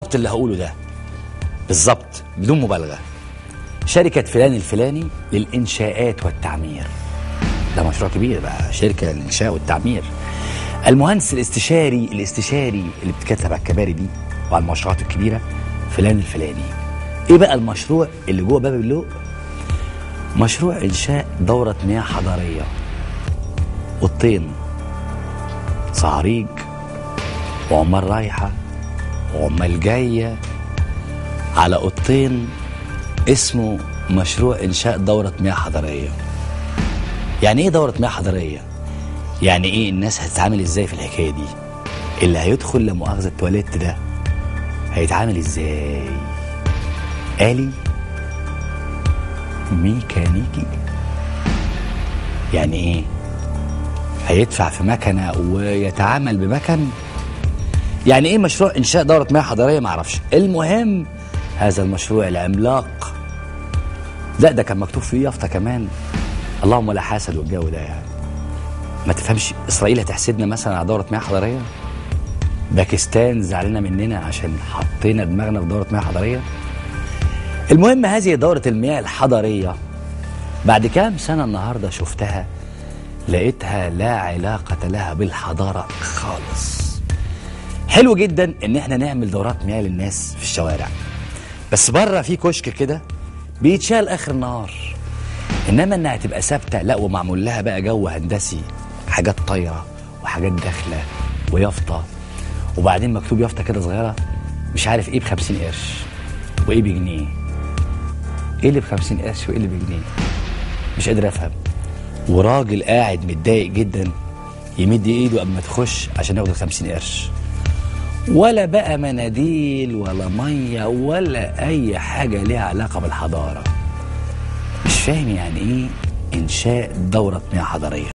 اللي هقوله ده بالظبط بدون مبالغة. شركة فلان الفلاني للإنشاءات والتعمير، ده مشروع كبير بقى، شركة للإنشاء والتعمير. المهندس الاستشاري اللي بتكتب على الكباري دي وعلى المشروعات الكبيرة فلان الفلاني. ايه بقى المشروع اللي جوه باب اللوق؟ مشروع إنشاء دورة مياه حضرية، أوضتين، صهريج وعمال رايحة وعمال جاية على أوضتين، اسمه مشروع إنشاء دورة مياه حضرية. يعني إيه دورة مياه حضرية؟ يعني إيه الناس هتتعامل إزاي في الحكاية دي؟ اللي هيدخل لمؤاخذة التواليت ده هيتعامل إزاي؟ آلي؟ ميكانيكي؟ يعني إيه؟ هيدفع في مكنة ويتعامل بمكن؟ يعني إيه مشروع إنشاء دورة مياه حضرية؟ معرفش. المهم هذا المشروع العملاق ده كان مكتوب فيه يافطة كمان، اللهم لا حاسد والجو ده يعني. ما تفهمش إسرائيل هتحسدنا مثلا على دورة مياه حضرية؟ باكستان زعلنا مننا عشان حطينا دماغنا في دورة مياه حضرية؟ المهم هذه دورة المياه الحضرية بعد كام سنة النهاردة شفتها لقيتها لا علاقة لها بالحضارة خالص. حلو جدا ان احنا نعمل دورات مياه للناس في الشوارع، بس بره في كشك كده بيتشال اخر النهار، انما انها تبقى ثابته لا ومعمول لها بقى جو هندسي، حاجات طايره وحاجات داخله ويافطه، وبعدين مكتوب يافطه كده صغيره مش عارف ايه ب50 قرش وايه بجنيه. ايه اللي ب50 قرش وايه اللي بجنيه؟ مش قادر افهم. وراجل قاعد متضايق جدا يمد ايده قبل ما تخش عشان ياخد ال50 قرش، ولا بقى مناديل ولا ميه ولا اي حاجه ليها علاقه بالحضاره. مش فاهم يعني ايه انشاء دوره مياه حضريه.